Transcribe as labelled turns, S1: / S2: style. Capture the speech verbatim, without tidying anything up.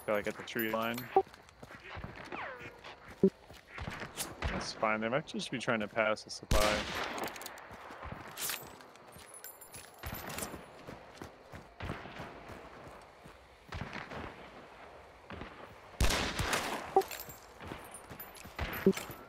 S1: They're like at the tree line. That's fine. They might just be trying to pass the supply.
S2: you